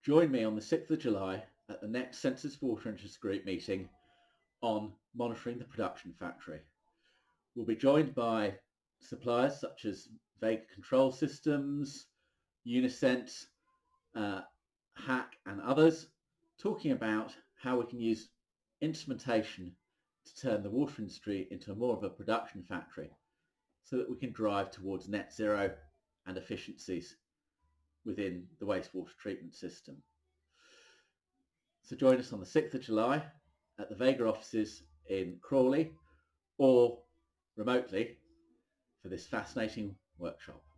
Join me on the 6th of July at the next Census Water Interest Group meeting on monitoring the production factory. We'll be joined by suppliers such as Vega Control Systems, Unicent, Hack and others, talking about how we can use instrumentation to turn the water industry into more of a production factory so that we can drive towards net zero and efficiencies within the wastewater treatment system. So join us on the 6th of July at the Vega offices in Crawley or remotely for this fascinating workshop.